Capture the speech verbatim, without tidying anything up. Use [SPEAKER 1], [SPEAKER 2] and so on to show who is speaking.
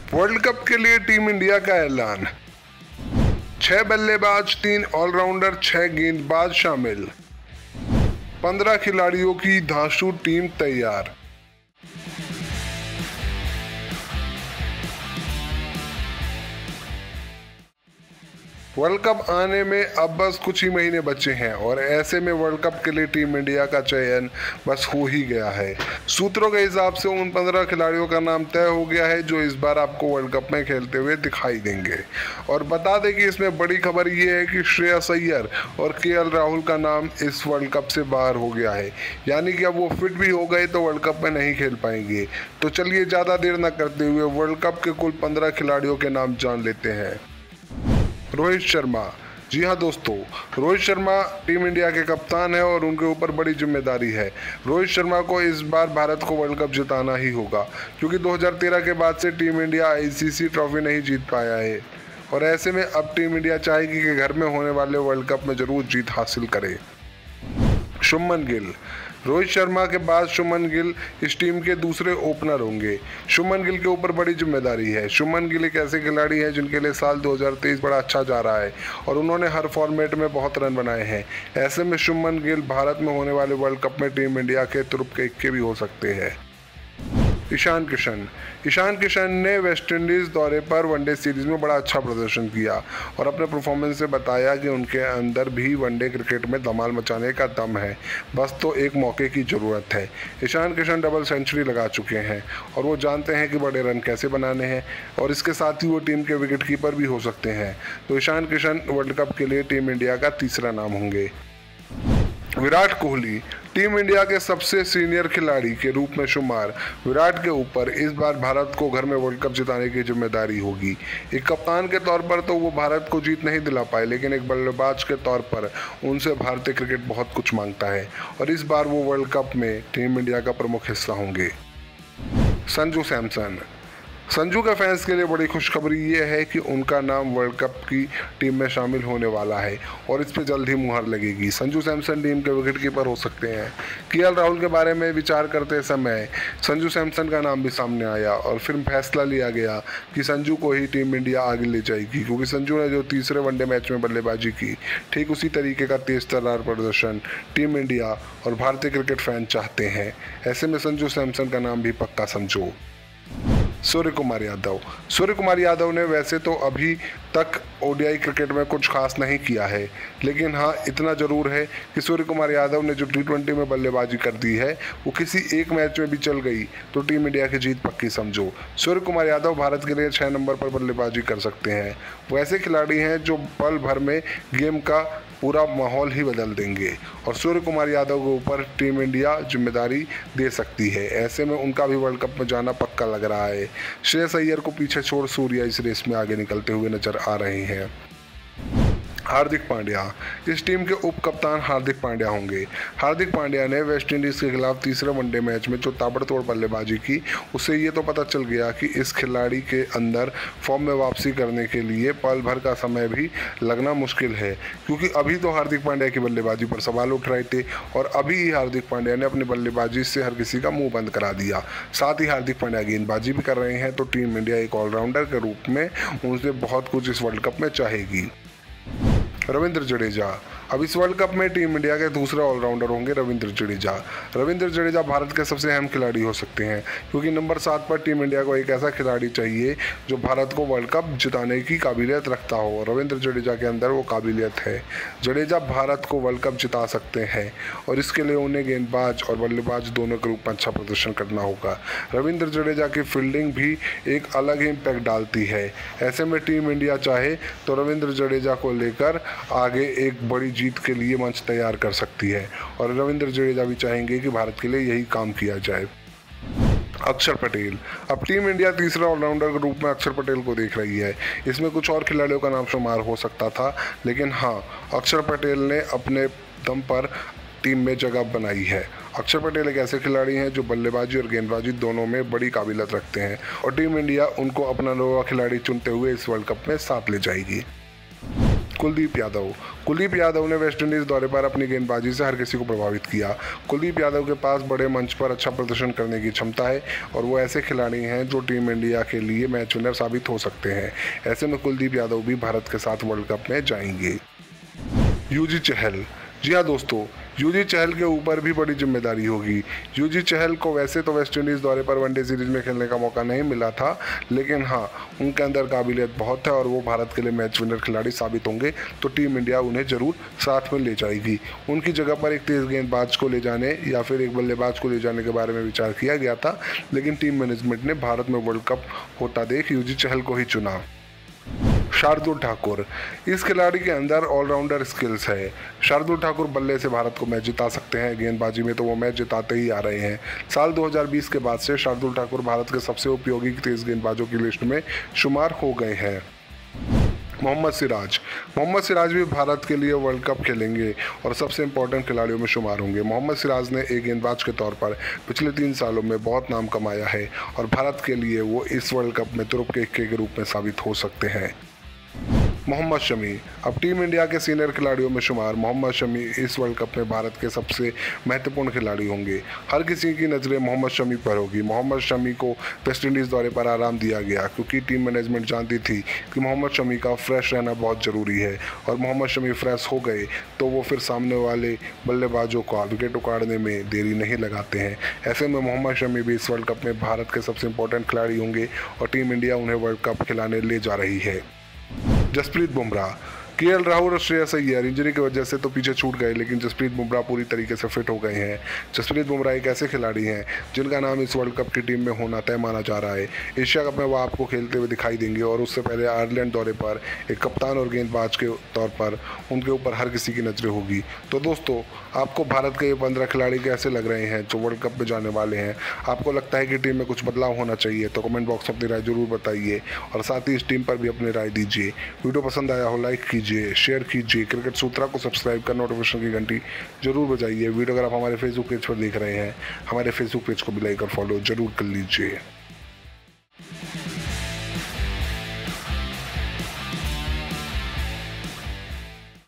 [SPEAKER 1] World cup के लिए team India का ऐलान। छह बल्लेबाज, तीन ऑलराउंडर, छह गेंदबाज शामिल। पंद्रह खिलाड़ियों की धांसू टीम तैयार। वर्ल्ड कप आने में अब बस कुछ ही महीने बचे हैं और ऐसे में वर्ल्ड कप के लिए टीम इंडिया का चयन बस हो ही गया है। सूत्रों के हिसाब से उन पंद्रह खिलाड़ियों का नाम तय हो गया है जो इस बार आपको वर्ल्ड कप में खेलते हुए दिखाई देंगे। और बता दें कि इसमें बड़ी खबर ये है कि श्रेयस अय्यर और के एल राहुल का नाम इस वर्ल्ड कप से बाहर हो गया है, यानी कि अब वो फिट भी हो गए तो वर्ल्ड कप में नहीं खेल पाएंगे। तो चलिए ज़्यादा देर न करते हुए वर्ल्ड कप के कुल पंद्रह खिलाड़ियों के नाम जान लेते हैं। रोहित शर्मा। जी हाँ दोस्तों, रोहित शर्मा टीम इंडिया के कप्तान है और उनके ऊपर बड़ी जिम्मेदारी है। रोहित शर्मा को इस बार भारत को वर्ल्ड कप जिताना ही होगा, क्योंकि दो हज़ार तेरह के बाद से team India I C C trophy नहीं जीत पाया है। और ऐसे में अब टीम इंडिया चाहेगी कि घर में होने वाले वर्ल्ड कप में जरूर जीत हासिल करे। शुभमन गिल। रोहित शर्मा के बाद शुभमन गिल इस टीम के दूसरे ओपनर होंगे। शुभमन गिल के ऊपर बड़ी जिम्मेदारी है। शुभमन गिल एक ऐसे खिलाड़ी हैं जिनके लिए साल दो हज़ार तेईस बड़ा अच्छा जा रहा है और उन्होंने हर फॉर्मेट में बहुत रन बनाए हैं। ऐसे में शुभमन गिल भारत में होने वाले वर्ल्ड कप में टीम इंडिया के तुरुप के इक्के भी हो सकते हैं। ईशान किशन। ईशान किशन ने वेस्टइंडीज़ दौरे पर वनडे सीरीज़ में बड़ा अच्छा प्रदर्शन किया और अपने परफॉर्मेंस से बताया कि उनके अंदर भी वनडे क्रिकेट में धमाल मचाने का दम है, बस तो एक मौके की ज़रूरत है। ईशान किशन डबल सेंचुरी लगा चुके हैं और वो जानते हैं कि बड़े रन कैसे बनाने हैं और इसके साथ ही वो टीम के विकेट कीपर भी हो सकते हैं। तो ईशान किशन वर्ल्ड कप के लिए टीम इंडिया का तीसरा नाम होंगे। विराट कोहली। टीम इंडिया के सबसे सीनियर खिलाड़ी के रूप में शुमार विराट के ऊपर इस बार भारत को घर में वर्ल्ड कप जिताने की जिम्मेदारी होगी। एक कप्तान के तौर पर तो वो भारत को जीत नहीं दिला पाए, लेकिन एक बल्लेबाज के तौर पर उनसे भारतीय क्रिकेट बहुत कुछ मांगता है और इस बार वो वर्ल्ड कप में टीम इंडिया का प्रमुख हिस्सा होंगे। संजू सैमसन। संजू के फैंस के लिए बड़ी खुशखबरी ये है कि उनका नाम वर्ल्ड कप की टीम में शामिल होने वाला है और इस पर जल्द ही मुहर लगेगी। संजू सैमसन टीम के विकेट कीपर हो सकते हैं। के एल राहुल के बारे में विचार करते समय संजू सैमसन का नाम भी सामने आया और फिर फैसला लिया गया कि संजू को ही टीम इंडिया आगे ले जाएगी, क्योंकि संजू ने जो तीसरे वनडे मैच में बल्लेबाजी की, ठीक उसी तरीके का तेज तर्रार प्रदर्शन टीम इंडिया और भारतीय क्रिकेट फैन चाहते हैं। ऐसे में संजू सैमसन का नाम भी पक्का समझो। सूर्य कुमार यादव। सूर्य कुमार यादव ने वैसे तो अभी तक ओ डी आई क्रिकेट में कुछ खास नहीं किया है, लेकिन हाँ इतना ज़रूर है कि सूर्य कुमार यादव ने जो टी ट्वेंटी में बल्लेबाजी कर दी है वो किसी एक मैच में भी चल गई तो टीम इंडिया की जीत पक्की समझो। सूर्य कुमार यादव भारत के लिए छः नंबर पर बल्लेबाजी कर सकते हैं। वो ऐसे खिलाड़ी हैं जो पल भर में गेम का पूरा माहौल ही बदल देंगे और सूर्य कुमार यादव के ऊपर टीम इंडिया जिम्मेदारी दे सकती है। ऐसे में उनका भी वर्ल्ड कप में जाना पक्का लग रहा है। श्रेयस अय्यर को पीछे छोड़ सूर्या इस रेस में आगे निकलते हुए नजर आ रहे हैं। हार्दिक पांड्या। इस टीम के उप कप्तान हार्दिक पांड्या होंगे। हार्दिक पांड्या ने वेस्टइंडीज़ के खिलाफ तीसरे वनडे मैच में जो ताबड़तोड़ बल्लेबाजी की, उससे ये तो पता चल गया कि इस खिलाड़ी के अंदर फॉर्म में वापसी करने के लिए पल भर का समय भी लगना मुश्किल है, क्योंकि अभी तो हार्दिक पांड्या की बल्लेबाजी पर सवाल उठ रहे थे और अभी ही हार्दिक पांड्या ने अपनी बल्लेबाजी से हर किसी का मुँह बंद करा दिया। साथ ही हार्दिक पांड्या गेंदबाजी भी कर रहे हैं, तो टीम इंडिया एक ऑलराउंडर के रूप में उनसे बहुत कुछ इस वर्ल्ड कप में चाहेगी। रविंद्र जडेजा। अब इस वर्ल्ड कप में टीम इंडिया के दूसरे ऑलराउंडर होंगे रविंद्र जडेजा। रविंद्र जडेजा भारत के सबसे अहम खिलाड़ी हो सकते हैं, क्योंकि नंबर सात पर टीम इंडिया को एक ऐसा खिलाड़ी चाहिए जो भारत को वर्ल्ड कप जिताने की काबिलियत रखता हो। रविंद्र जडेजा के अंदर वो काबिलियत है। जडेजा भारत को वर्ल्ड कप जिता सकते हैं और इसके लिए उन्हें गेंदबाज और बल्लेबाज दोनों के रूप में अच्छा प्रदर्शन करना होगा। रविंद्र जडेजा की फील्डिंग भी एक अलग ही इम्पैक्ट डालती है। ऐसे में टीम इंडिया चाहे तो रविंद्र जडेजा को लेकर आगे एक बड़ी जीत के लिए मंच तैयार कर सकती है और रविंद्र जडेजा भी चाहेंगे कि भारत के लिए यही काम किया जाए। अक्षर पटेल। अब टीम इंडिया तीसरा ऑलराउंडर के रूप में अक्षर पटेल को देख रही है। इसमें कुछ और खिलाड़ियों का नाम शुमार हो सकता था, लेकिन हाँ, अक्षर पटेल ने अपने दम पर टीम में जगह बनाई है। अक्षर पटेल एक ऐसे खिलाड़ी हैं जो बल्लेबाजी और गेंदबाजी दोनों में बड़ी काबिलियत रखते हैं और टीम इंडिया उनको अपना नौवां खिलाड़ी चुनते हुए इस वर्ल्ड कप में साथ ले जाएगी। कुलदीप यादव कुलदीप यादव ने वेस्टइंडीज़ दौरे पर अपनी गेंदबाजी से हर किसी को प्रभावित किया। कुलदीप यादव के पास बड़े मंच पर अच्छा प्रदर्शन करने की क्षमता है और वो ऐसे खिलाड़ी हैं जो टीम इंडिया के लिए मैच विनर साबित हो सकते हैं। ऐसे में कुलदीप यादव भी भारत के साथ वर्ल्ड कप में जाएंगे। युजी चहल जी हाँ दोस्तों, युजी चहल के ऊपर भी बड़ी जिम्मेदारी होगी। युजी चहल को वैसे तो वेस्टइंडीज़ दौरे पर वनडे सीरीज़ में खेलने का मौका नहीं मिला था, लेकिन हाँ, उनके अंदर काबिलियत बहुत है और वो भारत के लिए मैच विनर खिलाड़ी साबित होंगे, तो टीम इंडिया उन्हें ज़रूर साथ में ले जाएगी। उनकी जगह पर एक तेज़ गेंदबाज को ले जाने या फिर एक बल्लेबाज को ले जाने के बारे में विचार किया गया था, लेकिन टीम मैनेजमेंट ने भारत में वर्ल्ड कप होता देख युजी चहल को ही चुना। शार्दुल ठाकुर इस खिलाड़ी के अंदर ऑलराउंडर स्किल्स है। शार्दुल ठाकुर बल्ले से भारत को मैच जिता सकते हैं, गेंदबाजी में तो वो मैच जिताते ही आ रहे हैं। साल दो हज़ार बीस के बाद से शार्दुल ठाकुर भारत के सबसे उपयोगी तेज गेंदबाजों की लिस्ट में शुमार हो गए हैं। मोहम्मद सिराज मोहम्मद सिराज भी भारत के लिए वर्ल्ड कप खेलेंगे और सबसे इंपॉर्टेंट खिलाड़ियों में शुमार होंगे। मोहम्मद सिराज ने एक गेंदबाज के तौर पर पिछले तीन सालों में बहुत नाम कमाया है और भारत के लिए वो इस वर्ल्ड कप में तुरुप के इक्के के रूप में साबित हो सकते हैं। मोहम्मद शमी अब टीम इंडिया के सीनियर खिलाड़ियों में शुमार मोहम्मद शमी इस वर्ल्ड कप में भारत के सबसे महत्वपूर्ण खिलाड़ी होंगे। हर किसी की नज़रें मोहम्मद शमी पर होगी। मोहम्मद शमी को वेस्टइंडीज़ दौरे पर आराम दिया गया क्योंकि टीम मैनेजमेंट जानती थी कि मोहम्मद शमी का फ्रेश रहना बहुत ज़रूरी है और मोहम्मद शमी फ्रेश हो गए तो वो फिर सामने वाले बल्लेबाजों का विकेट उखाड़ने में देरी नहीं लगाते हैं। ऐसे में मोहम्मद शमी भी इस वर्ल्ड कप में भारत के सबसे इंपॉर्टेंट खिलाड़ी होंगे और टीम इंडिया उन्हें वर्ल्ड कप खिलाने ले जा रही है। जसप्रीत बुमराह केएल राहुल और श्रेयस अय्यर इंजरी की वजह से तो पीछे छूट गए, लेकिन जसप्रीत बुमराह पूरी तरीके से फिट हो गए हैं। जसप्रीत बुमराह एक ऐसे खिलाड़ी हैं जिनका नाम इस वर्ल्ड कप की टीम में होना तय माना जा रहा है। एशिया कप में वो आपको खेलते हुए दिखाई देंगे और उससे पहले आयरलैंड दौरे पर एक कप्तान और गेंदबाज के तौर पर उनके ऊपर हर किसी की नज़रें होगी। तो दोस्तों, आपको भारत के ये पंद्रह खिलाड़ी कैसे लग रहे हैं जो वर्ल्ड कप में जाने वाले हैं? आपको लगता है कि टीम में कुछ बदलाव होना चाहिए? तो कमेंट बॉक्स में अपनी राय जरूर बताइए और साथ ही इस टीम पर भी अपनी राय दीजिए। वीडियो पसंद आया हो लाइक कीजिए, शेयर कीजिए। क्रिकेट सूत्रा को सब्सक्राइब कर नोटिफिकेशन की घंटी जरूर बजाइए। वीडियो अगर आप हमारे फेसबुक पेज पर देख रहे हैं, हमारे फेसबुक पेज को भी लाइक और फॉलो जरूर कर लीजिए।